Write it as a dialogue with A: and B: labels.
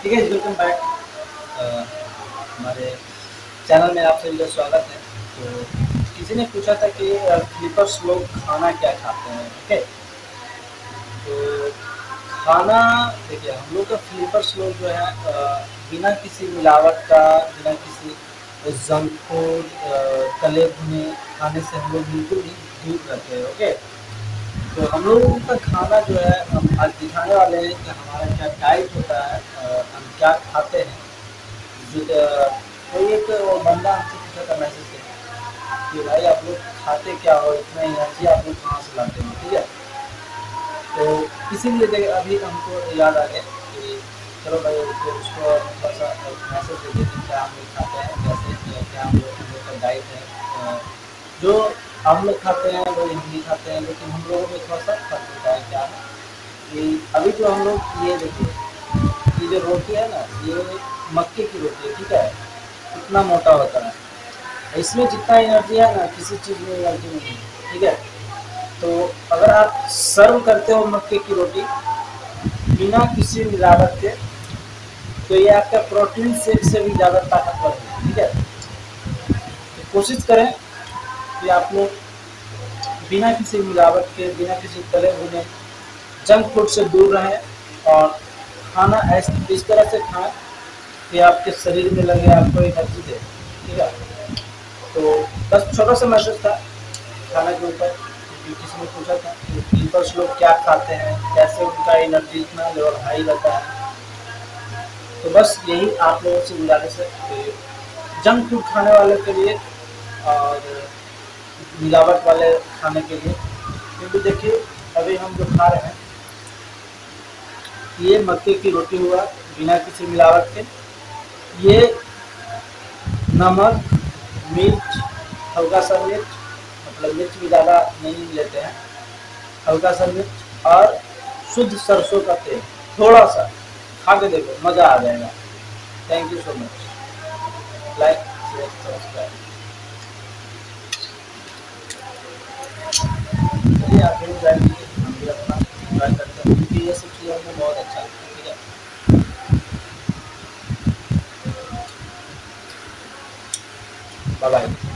A: ठीक है, welcome back हमारे चैनल में आप सभी का स्वागत है। तो किसी ने पूछा था कि फ्लिपर्स लोग खाना क्या खाते हैं। ओके, तो खाना देखिए, हम लोग का फ्लिपर्स लोग जो है बिना किसी मिलावट का, बिना किसी जंक फूड, तले भुने खाने से हम लोग बिल्कुल भी दूर रहते हैं। ओके, तो हम लोगों का खाना जो है हम आज दिखाने वाले हैं कि हमारा क्या डाइट होता है, हम क्या खाते हैं। जो कोई एक बंदा हमसे पूछा था मैसेज से कि भाई आप लोग खाते क्या हो, इतना एनर्जी आप लोग कहाँ से लाते हैं। ठीक है, तो इसीलिए अभी हमको याद आ गया कि चलो भाई उसको थोड़ा सा मैसेज दे देते कि क्या हम लोग खाते हैं, कैसे क्या हम लोग का डाइट है। जो हम लोग खाते हैं वही हम भी खाते हैं, लेकिन हम लोगों में थोड़ा सा फर्क होता है। क्या है कि अभी जो हम लोग ये देखिए, ये जो रोटी है ना, ये मक्के की रोटी है। ठीक है, इतना मोटा होता है, इसमें जितना एनर्जी है ना किसी चीज़ में एनर्जी नहीं है। ठीक है, तो अगर आप सर्व करते हो मक्के की रोटी बिना किसी मिलावट के, तो ये आपका प्रोटीन शेक से भी ज़्यादा ताकतवर है। ठीक है, तो कोशिश करें कि आप लोग बिना किसी मिलावट के, बिना किसी तले भुने जंक फूड से दूर रहें और खाना इस तरह से खाएं कि आपके शरीर में लगे, आपको एनर्जी दे। ठीक है, तो बस छोटा सा मैसेज था खाना के ऊपर, क्योंकि किसी ने पूछा था कि पीपल्स लोग क्या खाते हैं, कैसे उनका एनर्जी इतना लेवल हाई रहता है। तो बस यही आप लोगों से गुजारिश है कि जंक फूड खाने वाले के लिए और मिलावट वाले खाने के लिए, क्योंकि देखिए अभी हम जो खा रहे हैं ये मक्के की रोटी हुआ बिना किसी मिलावट के। ये नमक, मिर्च, हल्का सा मिर्च, मतलब मिर्च भी ज़्यादा नहीं लेते हैं, हल्का सा मिर्च और शुद्ध सरसों का तेल, थोड़ा सा खा के देखो, मज़ा आ जाएगा। Thank you so much. Like, share, subscribe. चलिए आप लोग ज्वाइन कीजिए, हम भी अपना ज्वाइन करते हैं, क्योंकि ये सब चीज़ें हमें बहुत अच्छा लगता है। ठीक है, बाय बाय।